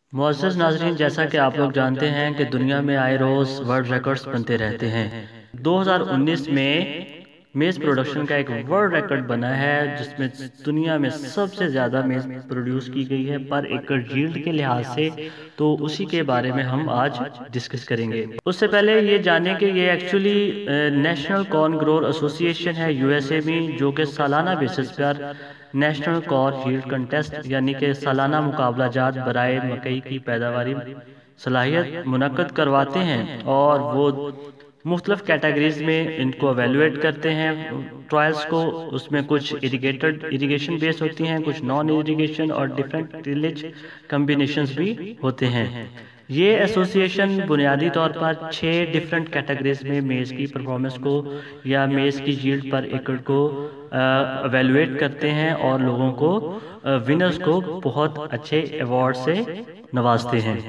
معزز ناظرین، جیسا کہ آپ لوگ جانتے ہیں کہ دنیا میں آئے روز ورلڈ ریکارڈز بنتے رہتے ہیں۔ 2019 میں میز پروڈکشن کا ایک ورلڈ ریکارڈ بنا ہے جس میں دنیا میں سب سے زیادہ میز پروڈیوس کی گئی ہے پر ایکڑ ییلڈ کے لحاظ سے، تو اسی کے بارے میں ہم آج ڈسکس کریں گے۔ اس سے پہلے یہ جانیں کہ یہ ایکچولی نیشنل کارن گروور ایسوسی ایشن ہے یو ایس اے میں، جو کہ سالانہ بیسس پر نیشنل کارن ییلڈ کنٹیسٹ یعنی کہ سالانہ مقابلہ جات برائے مکئی کی پیداواری صلاحیت منعقد کرواتے ہیں، اور وہ مختلف کیٹیگریز میں ان کو ایویلویٹ کرتے ہیں ٹرائلز کو۔ اس میں کچھ اریگیشن بیس ہوتی ہیں، کچھ نان اریگیشن اور ڈیفرنٹ ٹیلیج کمبینیشنز بھی ہوتے ہیں۔ یہ ایسوسی ایشن بنیادی طور پر 6 ڈیفرنٹ کیٹیگریز میں میز کی پرفارمنس کو یا میز کی ییلڈ پر ایکڑ کو ایویلویٹ کرتے ہیں اور لوگوں کو ونرز کو بہت اچھے ایوارڈ سے نوازتے ہیں۔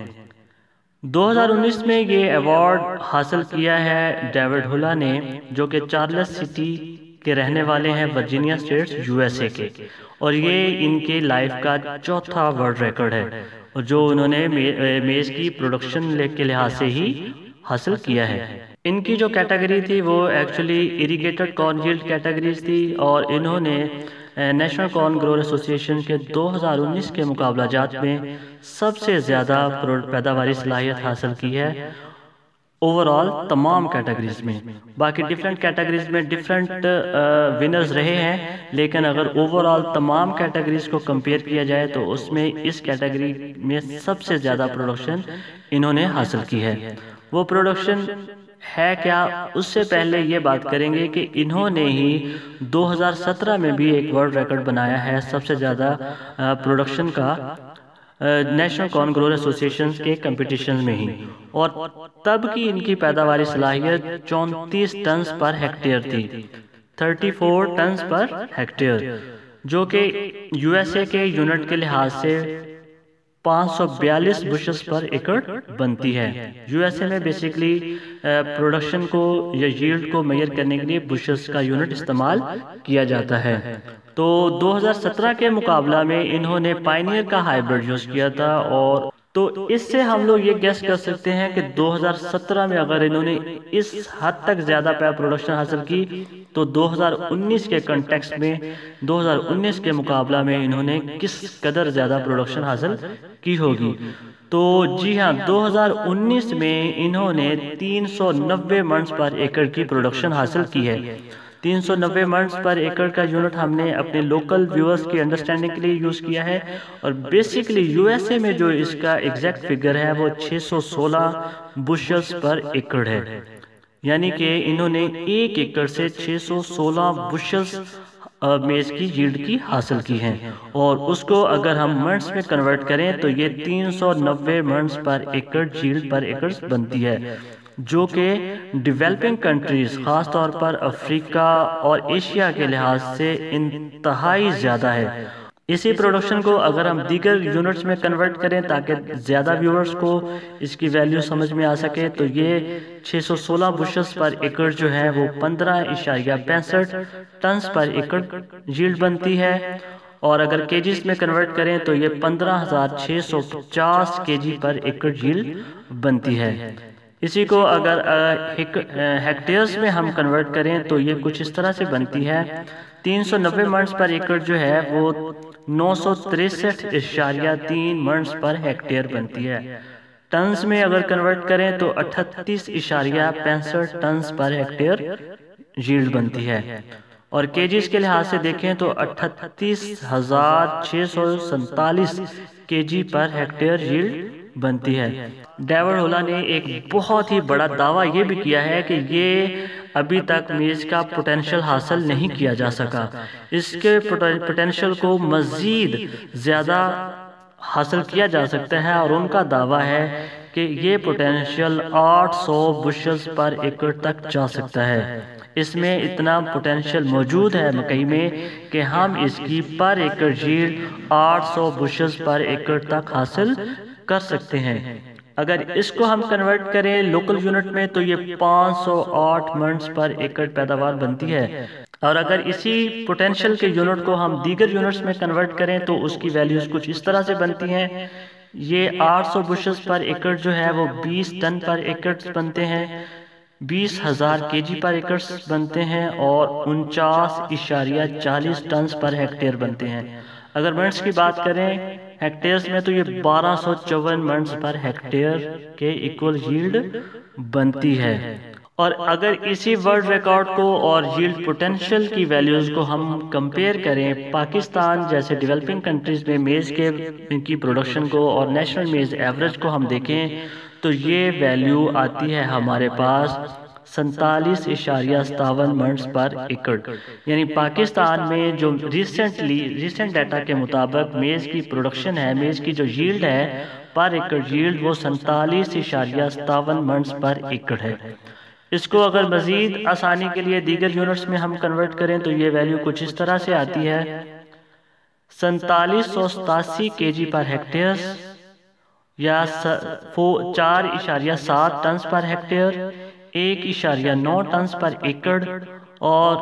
2019 میں یہ ایوارڈ حاصل کیا ہے ڈیوڈ ہلا نے، جو کہ چارلس سٹی کے رہنے والے ہیں، Virginia states U S A کے، اور یہ ان کے لائف کا چوتھا ورلڈ ریکارڈ ہے، اور جو انہوں نے میز کی پروڈکشن کے لحاظ سے ہی حاصل کیا ہے۔ ان کی جو کیٹیگری تھی وہ actually irrigated corn yield categories تھی، اور انہوں نے نیشنل کارن گروور ایسوسی ایشن کے 2019 کے مقابلہ جات میں سب سے زیادہ پیداواری صلاحیت حاصل کی ہے اوورال تمام کیٹیگریز میں۔ باقی ڈیفرنٹ کیٹیگریز میں ڈیفرنٹ ونرز رہے ہیں، لیکن اگر اوورال تمام کیٹیگریز کو کمپیئر کیا جائے تو اس میں اس کیٹیگری میں سب سے زیادہ پروڈکشن انہوں نے حاصل کی ہے۔ وہ پروڈکشن ہے کیا، اس سے پہلے یہ بات کریں گے کہ انہوں نے ہی 2017 میں بھی ایک ورلڈ ریکارڈ بنایا ہے سب سے زیادہ پروڈکشن کا نیشنل کارن گروور ایسوسی ایشن کے کمپٹیشن میں ہی، اور تب کی ان کی پیداواری صلاحیت 34 ٹنز پر ہیکٹیئر تھی، 34 ٹنز پر ہیکٹیئر، جو کہ یو ایس اے کے یونٹ کے لحاظ سے 542 بشز پر ایکڑ بنتی ہے۔ یو ایس اے میں بیسیکلی پروڈکشن کو یا ییلڈ کو میئر کرنے کے لیے بشز کا یونٹ استعمال کیا جاتا ہے۔ تو 2017 کے مقابلہ میں انہوں نے پائنیئر کا ہائیبرڈ یوز کیا تھا، اور تو اس سے ہم لوگ یہ گیس کر سکتے ہیں کہ 2017 میں اگر انہوں نے اس حد تک زیادہ پروڈکشن حاصل کی تو 2019 کے کنٹیکسٹ میں 2019 کے مقابلہ میں انہوں نے کس قدر زیادہ پروڈکشن حاصل کی ہوگی۔ تو جی ہاں، 2019 میں انہوں نے 390 منٹس پر ایکڑ کی پروڈکشن حاصل کی ہے۔ 390 منٹس پر ایکڑ کا یونٹ ہم نے اپنے لوکل ویورز کی انڈرسٹینڈنگ کے لیے یوز کیا ہے، اور بیسیکلی یو ایس اے میں جو اس کا ایگزیکٹ فگر ہے وہ 616 بشلز پر ایکڑ ہے، یعنی کہ انہوں نے ایک ایکڑ سے 616 بشلز میز کی ییلڈ کی حاصل کی ہیں، اور اس کو اگر ہم منٹس میں کنورٹ کریں تو یہ 390 منٹس پر ایکڑ ییلڈ پر ایکڑ بنتی ہے، جو کہ ڈیولپنگ کنٹریز خاص طور پر افریقہ اور ایشیا کے لحاظ سے انتہائی زیادہ ہے۔ اسی پروڈکشن کو اگر ہم دیگر یونٹس میں کنورٹ کریں تاکہ زیادہ ویورز کو اس کی ویلیو سمجھ میں آ سکے، تو یہ 616 بشز پر ایکڑ جو ہے وہ 15.65 ٹنز پر ایکڑ ییلڈ بنتی ہے، اور اگر کیجز میں کنورٹ کریں تو یہ 15,650 kg پر ایکڑ ییلڈ بنتی ہے۔ اسی کو اگر ہیکٹیئرز میں ہم کنورٹ کریں تو یہ کچھ اس طرح سے بنتی ہے، 390 منٹس پر ایکڑ جو ہے وہ 963.3 منٹس پر ہیکٹیئر بنتی ہے۔ ٹنز میں اگر کنورٹ کریں تو 38.65 ٹنز پر ہیکٹیئر ییلڈ بنتی ہے، اور کیجز کے لحاظ سے دیکھیں تو 38,647 kg پر ہیکٹیئر ییلڈ بنتی ہے۔ ڈیوڈ ہلا نے ایک بہت ہی بڑا دعویٰ یہ بھی کیا ہے کہ یہ ابھی تک میز کا پوٹینشیل حاصل نہیں کیا جا سکا، اس کے پوٹینشیل کو مزید زیادہ حاصل کیا جا سکتا ہے، اور ان کا دعویٰ ہے کہ یہ پوٹینشیل 800 بشز پر ایکڑ تک جا سکتا ہے۔ اس میں اتنا پوٹینشیل موجود ہے مکئی میں کہ ہم اس کی پر ایکڑ ییلڈ 800 بشز پر ایکڑ تک حاصل کر سکتے ہیں۔ اگر اس کو ہم کنورٹ کریں لوکل یونٹ میں تو یہ 508 منٹس پر ایکڑ پیداوار بنتی ہے، اور اگر اسی پوٹینشیل کے یونٹ کو ہم دیگر یونٹس میں کنورٹ کریں تو اس کی ویلیوز کچھ اس طرح سے بنتی ہیں یہ 800 بشز پر ایکڑ جو ہے وہ 20 ٹن پر ایکڑ بنتے ہیں، 20,000 kg پر ایکڑ بنتے ہیں، اور 49.40 ٹنز پر ہیکٹیئر بنتے ہیں۔ اگر منٹس کی بات کریں ہیکٹیئرز میں تو یہ 1254 منٹس پر ہیکٹیئر کے ایکول ییلڈ بنتی ہے۔ اور اگر اسی ورلڈ ریکارڈ کو اور ییلڈ پوٹینشیل کی ویلیوز کو ہم کمپیئر کریں پاکستان جیسے ڈیولپنگ کنٹریز میں میز کی پروڈکشن کو اور نیشنل میز ایوریج کو ہم دیکھیں تو یہ ویلیو آتی ہے ہمارے پاس 47.57 منٹس پر ایکڑ، یعنی پاکستان میں جو ریسنٹ ڈیٹا کے مطابق میز کی پروڈکشن ہے، میز کی جو ییلڈ ہے پر ایکڑ ییلڈ وہ 47.57 منٹس پر ایکڑ ہے۔ اس کو اگر مزید آسانی کے لیے دیگر یونٹس میں ہم کنورٹ کریں تو یہ ویلیو کچھ اس طرح سے آتی ہے 4787 kg پر ہیکٹیئر یا 4.7 ٹنز پر ہیکٹیئر، 1.9 ٹنز پر ایکڑ اور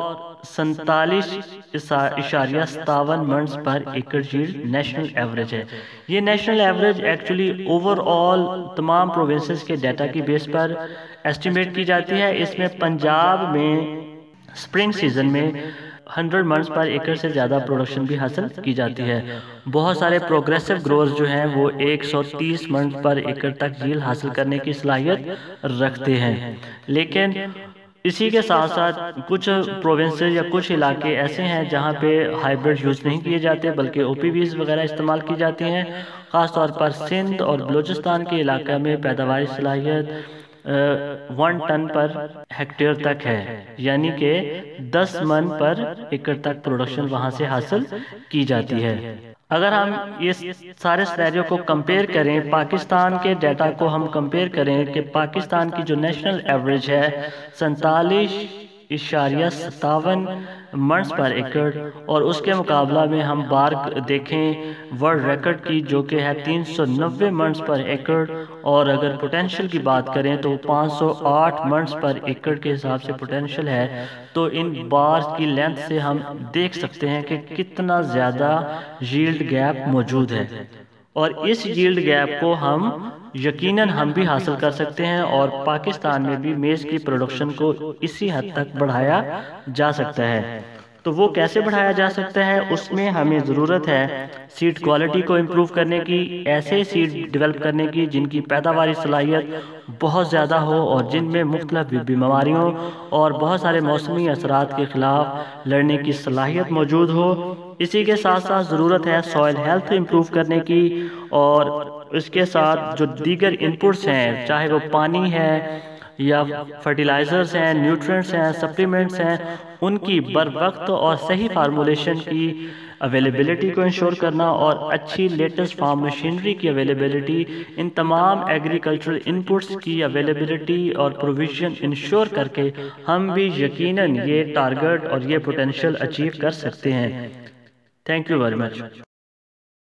47.57 منٹس پر ایکڑ ییلڈ نیشنل ایوریج ہے۔ یہ national average actually over all تمام پروونسز کے ڈیٹا کی بیس پر ایسٹیمیٹ کی جاتی ہے۔ اس میں پنجاب میں سپرنگ سیزن میں 100 منٹس پر ایکڑ سے زیادہ پروڈکشن بھی حاصل کی جاتی ہے۔ بہت سارے پروگریسو گروز جو ہیں وہ 130 منٹ پر ایکڑ تک ییلڈ حاصل کرنے کی صلاحیت رکھتے ہیں، لیکن اسی کے ساتھ ساتھ کچھ پروونسز یا کچھ علاقے ایسے ہیں جہاں پہ ہائیبرڈ یوز نہیں کیے جاتے بلکہ او پی ویز وغیرہ استعمال کی جاتی ہیں۔ خاص طور پر سندھ اور بلوچستان کے علاقہ میں پیداواری صلاحیت 1 ٹن پر ہیکٹیئر تک ہے، یعنی کہ 10 من پر ایکڑ تک پروڈکشن وہاں سے حاصل کی جاتی ہے۔ اگر ہم اس سارے سینیریو کو کمپیئر کریں، پاکستان کے ڈیٹا کو ہم کمپیئر کریں کہ پاکستان کی جو نیشنل ایوریج ہے 47.57 منٹس پر ایکڑ، اور اس کے مقابلہ میں ہم بار دیکھیں ورلڈ ریکارڈ کی جو کہ ہے 390 منٹس پر ایکڑ، اور اگر پوٹینشیل کی بات کریں تو 508 منٹس پر ایکڑ کے حساب سے پوٹینشیل ہے، تو ان بار کی لینتھ سے ہم دیکھ سکتے ہیں کہ کتنا زیادہ ییلڈ گیپ موجود ہے، اور اس ییلڈ گیپ کو ہم یقیناً ہم بھی حاصل کر سکتے ہیں، اور پاکستان میں بھی میز کی پروڈکشن کو اسی حد تک بڑھایا جا سکتا ہے۔ تو وہ کیسے بڑھایا جا سکتا ہے؟ اس میں ہمیں ضرورت ہے سیڈ کوالٹی کو امپروو کرنے کی، ایسے سیڈ ڈیولپ کرنے کی جن کی پیداواری صلاحیت بہت زیادہ ہو اور جن میں مختلف بیماریوں اور بہت سارے موسمی اثرات کے خلاف لڑنے کی صلاحیت موجود ہو۔ اسی کے ساتھ ساتھ ضرورت ہے سوائل ہیلتھ امپروو کرنے کی، اور اس کے ساتھ جو دیگر انپٹس ہیں چاہے وہ پانی ہے یا فرٹیلائزرز ہیں، نیوٹرینٹس ہیں، سپلیمنٹس ہیں، ان کی بر وقت اور صحیح فارمولیشن کی اویلیبلٹی کو انشور کرنا، اور اچھی لیٹسٹ فارم مشینری کی اویلیبلٹی، ان تمام ایگریکلچرل انپٹس کی اویلیبلٹی اور پروویژن انشور کر کے ہم بھی یقیناً یہ ٹارگٹ اور یہ پوٹینشیل اچیو کر سکتے ہیں۔ Thank you very much.